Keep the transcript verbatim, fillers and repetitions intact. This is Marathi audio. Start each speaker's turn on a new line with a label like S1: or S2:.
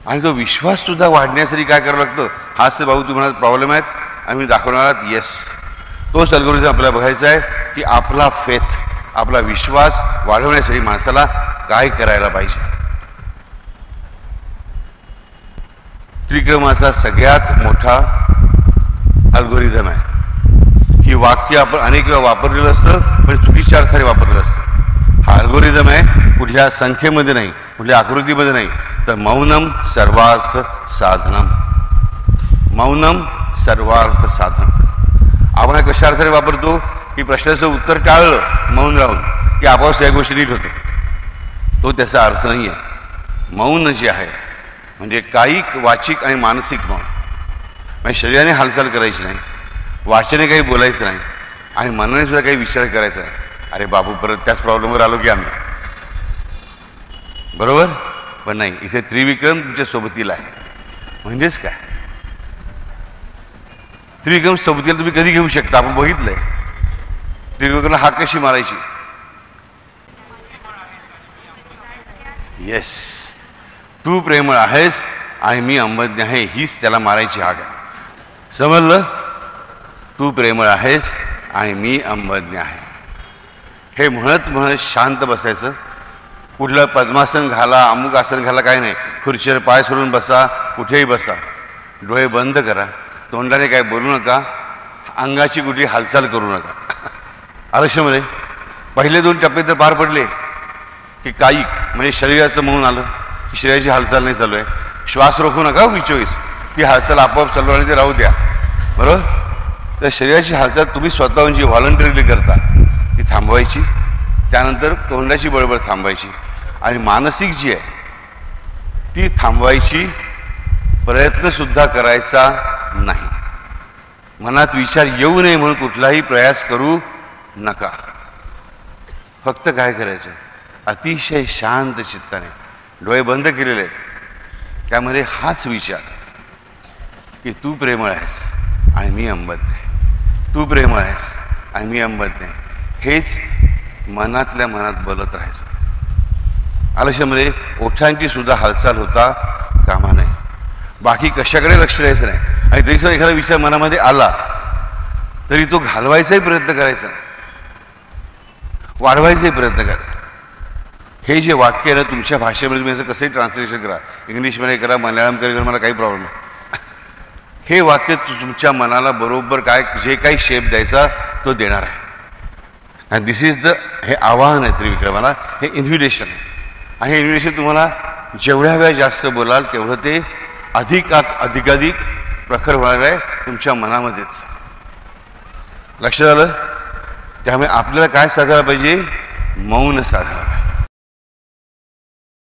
S1: आणि तो विश्वाससुद्धा वाढण्यासाठी काय करावं लागतं? हाच तर भाऊ तुम्हाला प्रॉब्लेम आहेत आणि मी दाखवणार आहात. येस, तोच अल्गोरिदम आपल्याला बघायचा आहे की आपला फेथ, आपला विश्वास वाढवण्यासाठी माणसाला काय करायला पाहिजे. त्रिक्रमाचा सगळ्यात मोठा अल्गोरिदम आहे की वाक्य आपण अनेक वेळा वापरलेलं असतं पण चुकीच्या अर्थाने वापरलेलं असतं. हा अल्गोरिदम आहे कुठल्या संख्येमध्ये नाही, कुठल्या आकृतीमध्ये नाही, तर मौनम सर्वार्थ साधनम. मौनम सर्वार्थ साधन. आपण कशा अर्थाने वापरतो की प्रश्नाचं उत्तर टाळलं मौन राहून की आपोआप सगळ्या गोष्टी नीट होतं. तो त्याचा अर्थ नाही आहे. मौन जे आहे म्हणजे कायिक, वाचिक आणि मानसिक मौन. म्हणजे शरीराने हालचाल करायची नाही, वाचने काही बोलायचं नाही आणि मनाने सुद्धा काही विचार करायचा नाही. अरे बाबू, परत त्याच प्रॉब्लेमवर आलो की आम्ही. बरोबर? पण नाही, इथे त्रिविक्रम तुमच्या सोबतीला आहे. म्हणजेच काय, त्रिविक्रम सोबतीला तुम्ही कधी घेऊ शकता. आपण बघितलंय त्रिविक्रमला हाक कशी मारायची. येस, तू प्रेमळ आहेस आणि मी अंमज्ञ आहे, हीच त्याला मारायची हाक आहे. समजलं? तू प्रेमळ आहेस आणि मी अंमज्ञ आहे. हे म्हणत म्हणत शांत बसायचं. कुठलं पद्मासन घाला, अमुक आसन घाला, काय नाही. खुर्चीवर पाय सोडून बसा, कुठेही बसा, डोळे बंद करा, तोंडाने काय बोलू नका, अंगाची कुठली हालचाल करू नका. आलक्ष्यामध्ये पहिले दोन टप्पे तर पार पडले की कायिक म्हणजे शरीराचं मौन आलं, शरीराची हालचाल नाही चालू आहे. श्वास रोखू नका विचोवीस, ती हालचाल आपोआप चालू आणि ते राहू द्या. बरोबर? तर शरीराची हालचाल तुम्ही स्वतःहून जी व्हॉलंटरीली करता ती थांबवायची. त्यानंतर तोंडाची बळबळ थांबायची आणि मानसिक जी आहे ती थांबवायची. प्रयत्नसुद्धा करायचा नाही. मनात विचार येऊ नये म्हणून कुठलाही प्रयास करू नका. फक्त काय करायचं, अतिशय शांत चित्ताने डोळे बंद केलेले आहेत, त्यामध्ये हाच विचार की तू प्रेमळ आहेस आणि मी अंमज्ञ आहे, तू प्रेमळ आहेस आणि मी अंमज्ञ आहे, हेच मनातल्या मनात बोलत राहायचं. आलक्ष्यामध्ये ओठांची सुद्धा हालचाल होता कामा नये. बाकी कशाकडे लक्ष द्यायचं नाही. आणि तरी सुद्धा एखादा विचार मनामध्ये आला तरी तो घालवायचाही प्रयत्न करायचा नाही, वाढवायचाही प्रयत्न करायचा. हे जे वाक्य आहे ना तुमच्या भाषेमध्ये तुम्ही असं कसंही ट्रान्सलेशन करा, इंग्लिशमध्ये करा, मल्याळममध्ये करा, मला काही प्रॉब्लेम नाही. हे वाक्य तुमच्या मनाला बरोबर काय जे काही शेप द्यायचा तो देणार आहे. आणि दिस इज द, हे आवाहन आहे त्रिविक्रमाला, हे इन्व्हिटेशन आहे. आणि हे इन्व्हिटेशन तुम्हाला जेवढ्या वेळा जास्त बोलाल तेवढं ते अधिक अधिकाधिक प्रखर होणार आहे तुमच्या मनामध्येच. लक्षात आलं? त्यामुळे आपल्याला काय साधायला पाहिजे? मौन साधायला.